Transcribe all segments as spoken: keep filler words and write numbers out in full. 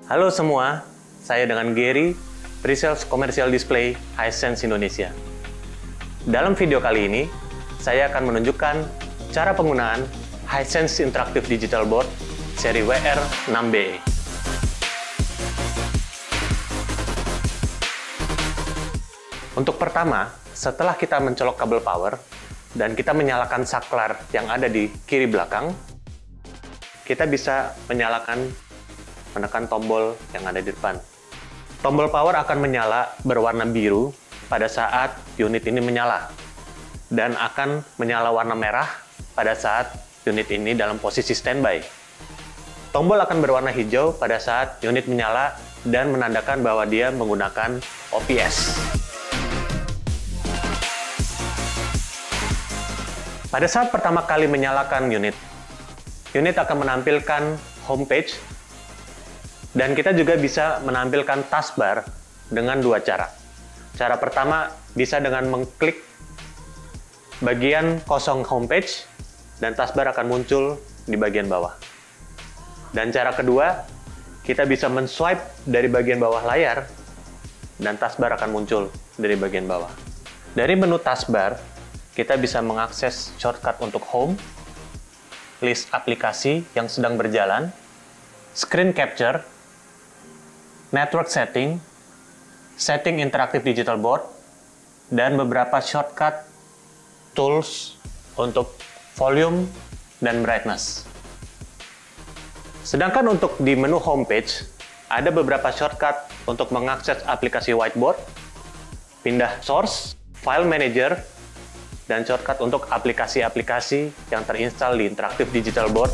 Halo semua, saya dengan Gary, Pre-Sales Commercial Display Hisense Indonesia. Dalam video kali ini, saya akan menunjukkan cara penggunaan Hisense Interactive Digital Board seri W R enam B E. Untuk pertama, setelah kita mencolok kabel power dan kita menyalakan saklar yang ada di kiri belakang, kita bisa menyalakan menekan tombol yang ada di depan. Tombol power akan menyala berwarna biru pada saat unit ini menyala, dan akan menyala warna merah pada saat unit ini dalam posisi standby. Tombol akan berwarna hijau pada saat unit menyala dan menandakan bahwa dia menggunakan O P S. Pada saat pertama kali menyalakan unit, unit akan menampilkan homepage, dan kita juga bisa menampilkan taskbar dengan dua cara. Cara pertama bisa dengan mengklik bagian kosong homepage, dan taskbar akan muncul di bagian bawah. Dan cara kedua, kita bisa men-swipe dari bagian bawah layar, dan taskbar akan muncul dari bagian bawah. Dari menu taskbar, kita bisa mengakses shortcut untuk home, list aplikasi yang sedang berjalan, screen capture, network setting, setting interactive digital board, dan beberapa shortcut tools untuk volume dan brightness. Sedangkan untuk di menu homepage, ada beberapa shortcut untuk mengakses aplikasi whiteboard, pindah source, file manager, dan shortcut untuk aplikasi-aplikasi yang terinstall di interactive digital board.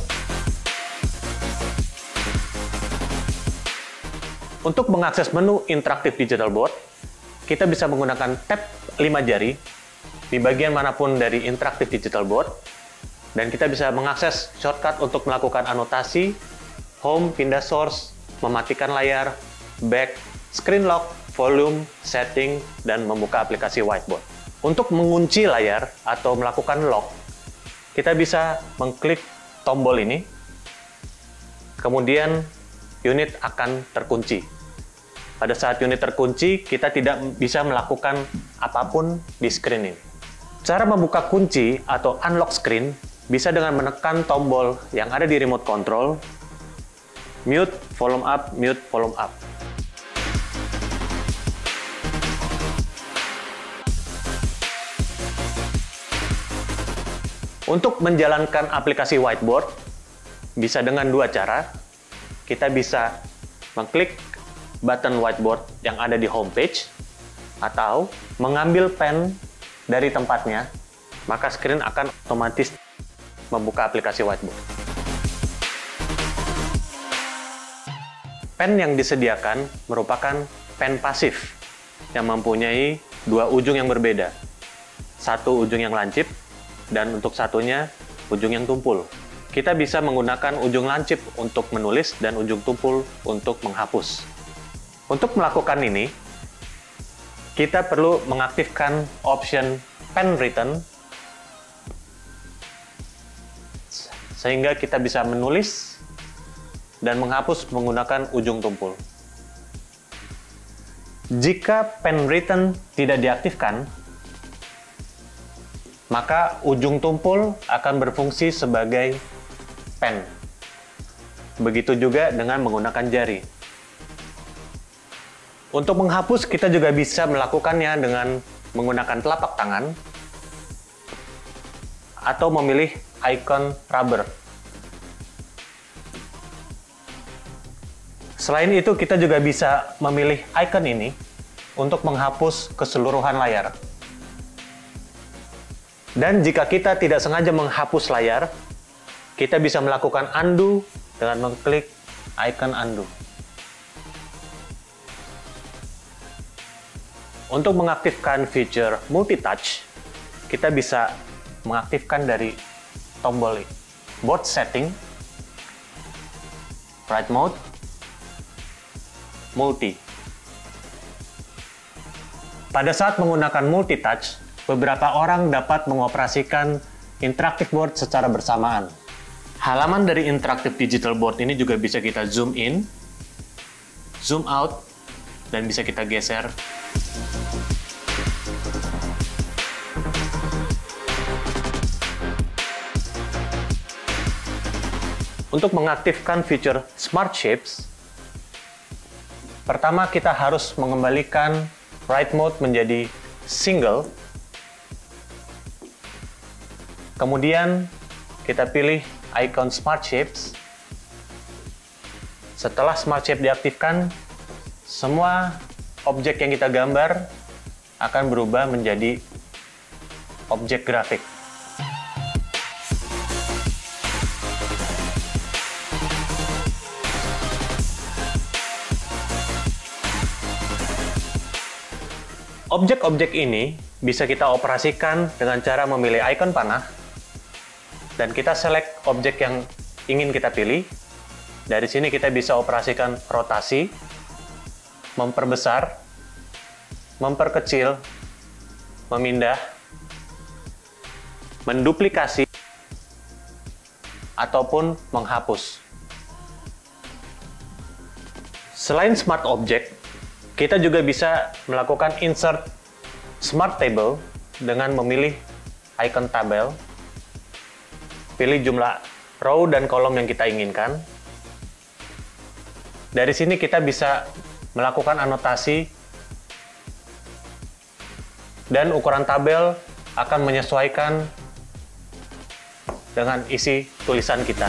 Untuk mengakses menu Interactive Digital Board, kita bisa menggunakan tab lima jari di bagian manapun dari Interactive Digital Board, dan kita bisa mengakses shortcut untuk melakukan anotasi, home, pindah source, mematikan layar, back, screen lock, volume, setting, dan membuka aplikasi whiteboard. Untuk mengunci layar atau melakukan lock, kita bisa mengklik tombol ini, kemudian unit akan terkunci. Pada saat unit terkunci, kita tidak bisa melakukan apapun di screen ini. Cara membuka kunci atau unlock screen bisa dengan menekan tombol yang ada di remote control, mute, volume up, mute, volume up. Untuk menjalankan aplikasi whiteboard, bisa dengan dua cara. Kita bisa mengklik button whiteboard yang ada di homepage, atau mengambil pen dari tempatnya, maka screen akan otomatis membuka aplikasi whiteboard. Pen yang disediakan merupakan pen pasif yang mempunyai dua ujung yang berbeda. Satu ujung yang lancip, dan untuk satunya ujung yang tumpul. Kita bisa menggunakan ujung lancip untuk menulis dan ujung tumpul untuk menghapus. Untuk melakukan ini, kita perlu mengaktifkan option pen written, sehingga kita bisa menulis dan menghapus menggunakan ujung tumpul. Jika pen written tidak diaktifkan, maka ujung tumpul akan berfungsi sebagai pen. Begitu juga dengan menggunakan jari. Untuk menghapus, kita juga bisa melakukannya dengan menggunakan telapak tangan atau memilih icon rubber. Selain itu, kita juga bisa memilih icon ini untuk menghapus keseluruhan layar. Dan jika kita tidak sengaja menghapus layar, kita bisa melakukan undo dengan mengklik icon undo. Untuk mengaktifkan fitur multi-touch, kita bisa mengaktifkan dari tombol board setting, write mode, multi. Pada saat menggunakan multi-touch, beberapa orang dapat mengoperasikan interactive board secara bersamaan. Halaman dari interactive digital board ini juga bisa kita zoom in zoom out, dan bisa kita geser. Untuk mengaktifkan fitur Smart Shapes, pertama kita harus mengembalikan Write Mode menjadi single. Kemudian kita pilih icon Smart Shapes. Setelah Smart Shape diaktifkan, semua objek yang kita gambar akan berubah menjadi objek grafik. Objek-objek ini bisa kita operasikan dengan cara memilih icon panah, dan kita select objek yang ingin kita pilih. Dari sini kita bisa operasikan rotasi, memperbesar, memperkecil, memindah, menduplikasi, ataupun menghapus. Selain Smart Object, kita juga bisa melakukan insert Smart Table dengan memilih icon tabel, pilih jumlah row dan kolom yang kita inginkan. Dari sini kita bisa melakukan anotasi, dan ukuran tabel akan menyesuaikan dengan isi tulisan kita.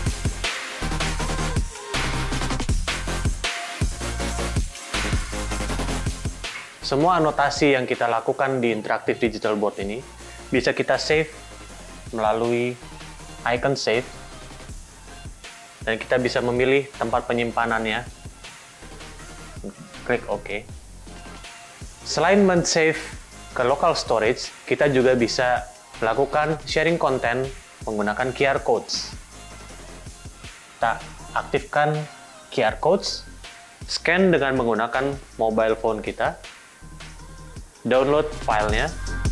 Semua anotasi yang kita lakukan di Interactive Digital Board ini bisa kita save melalui icon save, dan kita bisa memilih tempat penyimpanannya. Klik OK. Selain men-save ke local storage, kita juga bisa melakukan sharing content menggunakan Q R codes. Kita aktifkan Q R codes, scan dengan menggunakan mobile phone kita, download filenya,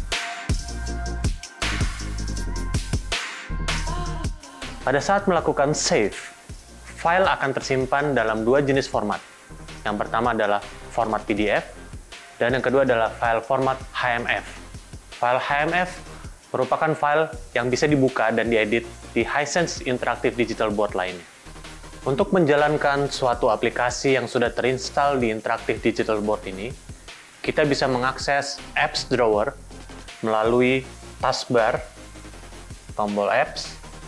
pada saat melakukan save, file akan tersimpan dalam dua jenis format. Yang pertama adalah format P D F, dan yang kedua adalah file format H M F. File H M F merupakan file yang bisa dibuka dan diedit di Hisense Interactive Digital Board lainnya. Untuk menjalankan suatu aplikasi yang sudah terinstall di Interactive Digital Board ini, kita bisa mengakses Apps Drawer melalui taskbar, tombol Apps,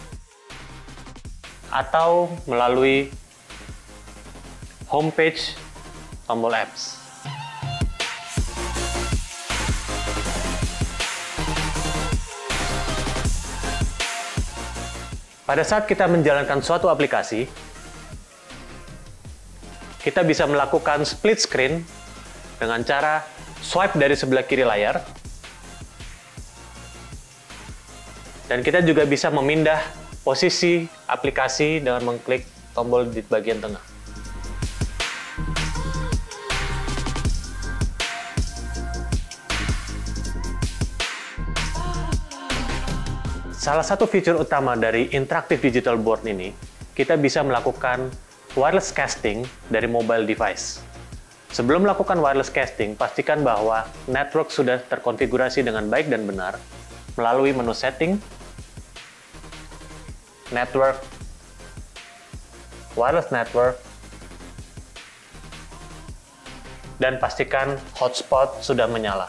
atau melalui homepage, tombol Apps. Pada saat kita menjalankan suatu aplikasi, kita bisa melakukan split screen dengan cara swipe dari sebelah kiri layar, dan kita juga bisa memindah posisi aplikasi dengan mengklik tombol di bagian tengah. Salah satu fitur utama dari Interactive Digital Board ini, kita bisa melakukan wireless casting dari mobile device. Sebelum melakukan wireless casting, pastikan bahwa network sudah terkonfigurasi dengan baik dan benar melalui menu setting, network, wireless network, dan pastikan hotspot sudah menyala.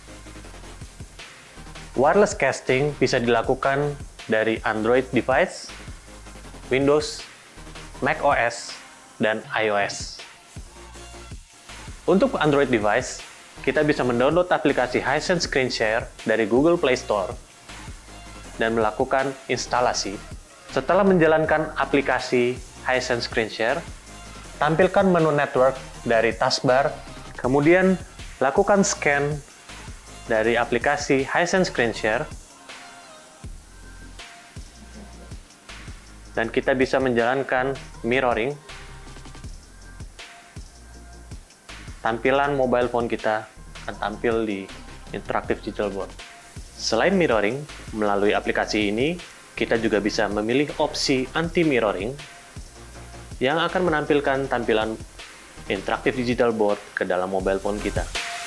Wireless casting bisa dilakukan dari Android device, Windows, macOS, dan iOS. Untuk Android device, kita bisa mendownload aplikasi Hisense Screen Share dari Google Play Store dan melakukan instalasi. Setelah menjalankan aplikasi Hisense Screen Share, tampilkan menu network dari taskbar, kemudian lakukan scan dari aplikasi Hisense Screen Share, dan kita bisa menjalankan mirroring. Tampilan mobile phone kita akan tampil di Interactive Digital Board. Selain mirroring, melalui aplikasi ini, kita juga bisa memilih opsi anti-mirroring yang akan menampilkan tampilan Interactive Digital Board ke dalam mobile phone kita.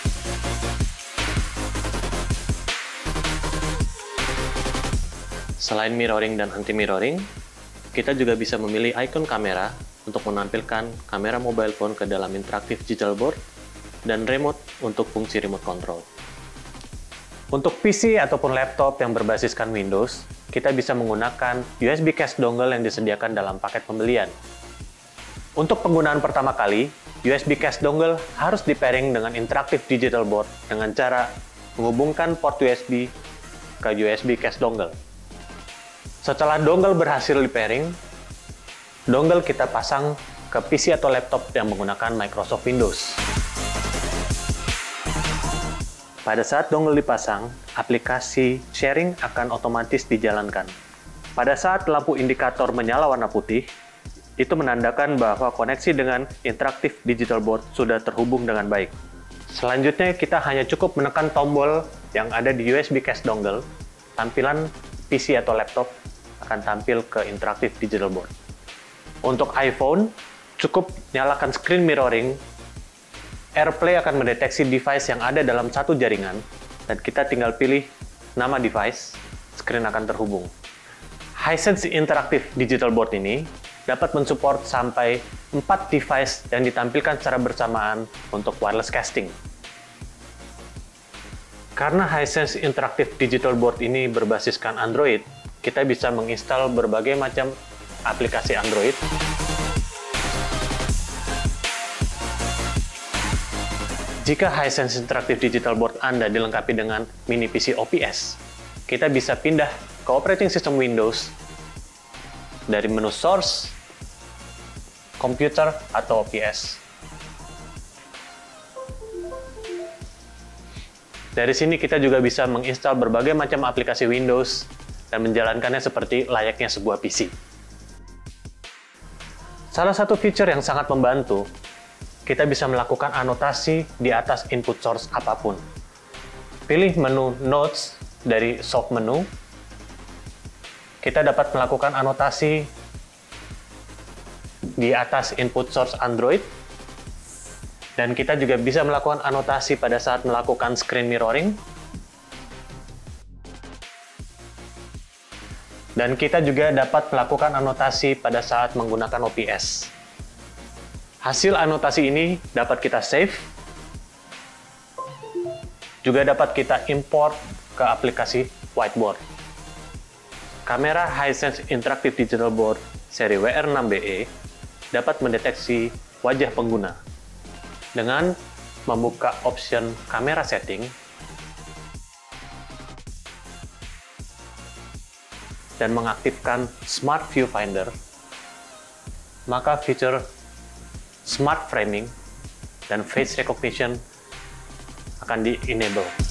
Selain mirroring dan anti-mirroring, kita juga bisa memilih icon kamera untuk menampilkan kamera mobile phone ke dalam Interactive Digital Board dan remote untuk fungsi remote control. Untuk P C ataupun laptop yang berbasiskan Windows, kita bisa menggunakan U S B cache dongle yang disediakan dalam paket pembelian. Untuk penggunaan pertama kali, U S B cache dongle harus di-pairing dengan Interactive Digital Board dengan cara menghubungkan port U S B ke U S B cache dongle. Setelah dongle berhasil di-pairing, dongle kita pasang ke P C atau laptop yang menggunakan Microsoft Windows. Pada saat dongle dipasang, aplikasi sharing akan otomatis dijalankan. Pada saat lampu indikator menyala warna putih, itu menandakan bahwa koneksi dengan Interactive Digital Board sudah terhubung dengan baik. Selanjutnya, kita hanya cukup menekan tombol yang ada di U S B cache dongle, tampilan P C atau laptop akan tampil ke Interactive Digital Board. Untuk iPhone, cukup nyalakan screen mirroring. AirPlay akan mendeteksi device yang ada dalam satu jaringan, dan kita tinggal pilih nama device, screen akan terhubung. Hisense Interactive Digital Board ini dapat mensupport sampai empat device yang ditampilkan secara bersamaan untuk wireless casting. Karena Hisense Interactive Digital Board ini berbasiskan Android, kita bisa menginstal berbagai macam aplikasi Android. Jika Hisense Interactive Digital Board Anda dilengkapi dengan mini P C O P S, kita bisa pindah ke operating system Windows dari menu Source, Computer, atau O P S. Dari sini kita juga bisa menginstal berbagai macam aplikasi Windows dan menjalankannya seperti layaknya sebuah P C. Salah satu fitur yang sangat membantu, kita bisa melakukan anotasi di atas input source apapun. Pilih menu Notes dari soft menu. Kita dapat melakukan anotasi di atas input source Android. Dan kita juga bisa melakukan anotasi pada saat melakukan screen mirroring. Dan kita juga dapat melakukan anotasi pada saat menggunakan O P S. Hasil anotasi ini dapat kita save, juga dapat kita import ke aplikasi Whiteboard. Kamera Hisense Interactive Digital Board seri W R enam B E dapat mendeteksi wajah pengguna dengan membuka option kamera setting dan mengaktifkan Smart Viewfinder, maka fitur Smart Framing dan Face Recognition akan di-enable.